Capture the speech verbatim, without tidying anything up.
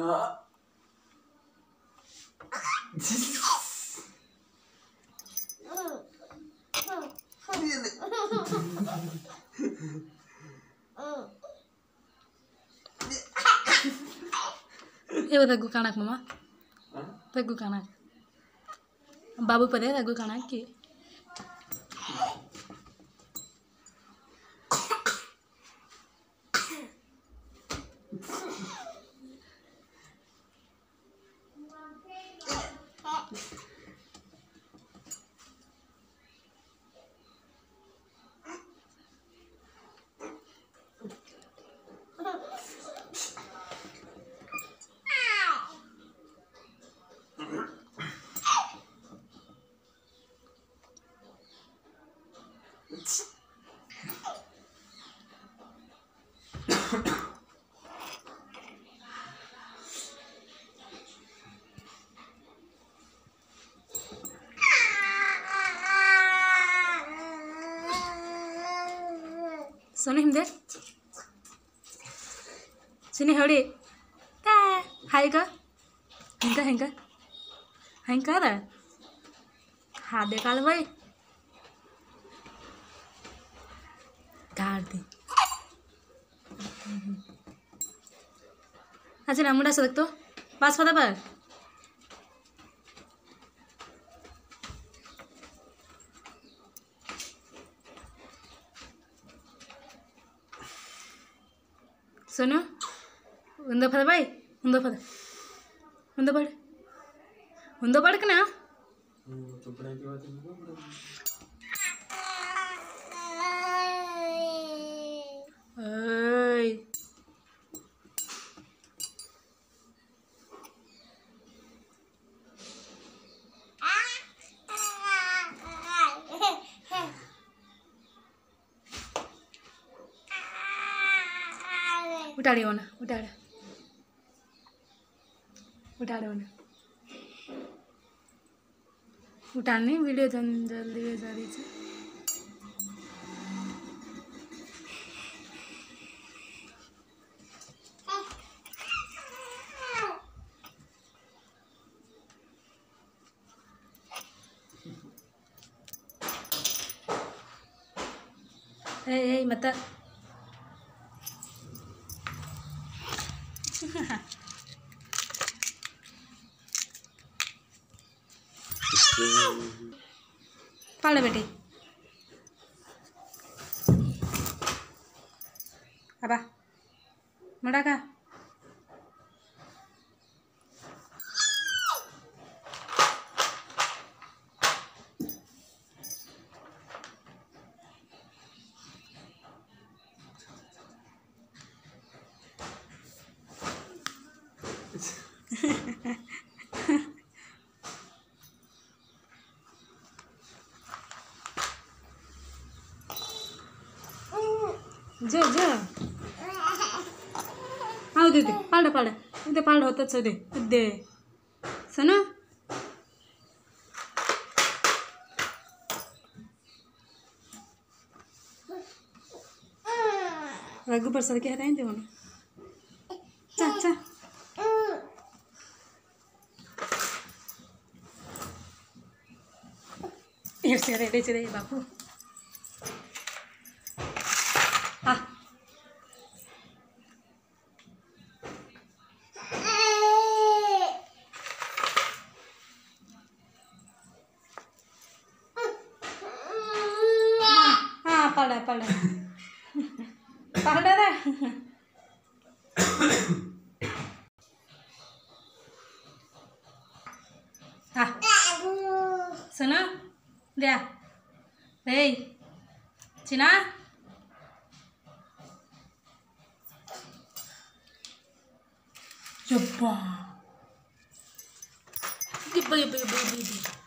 ये तग्गु कानाक मामा तग्गु कानाक बाबू पदे तग्गु कानाक की Sini himde, sini hori, ta, hai ka, hingga hingga, hingga ada, hade kalau boy, gardi, aja namun dah sedek tu, pas pada apa? सुनो उंदो पद भाई उंदो पद उंदो पड़ उंदो पड़ कना ओय उठाड़े होना उठाड़े उठाड़े होना उठाने वीडियो जल्दी भेजा दीजिए ए ए मत पाले बेटी अब मुड़ा का जा जा आओ दे दे पाल पाल दे पाल होता छ दे दे सुनो रघु प्रसाद के हटाएं दे वो चा चा ये से रे रे बापू पड़ा पड़ा पड़ा रे हाँ सुनो दिया हे चिना चुप्पा ये ये ये ये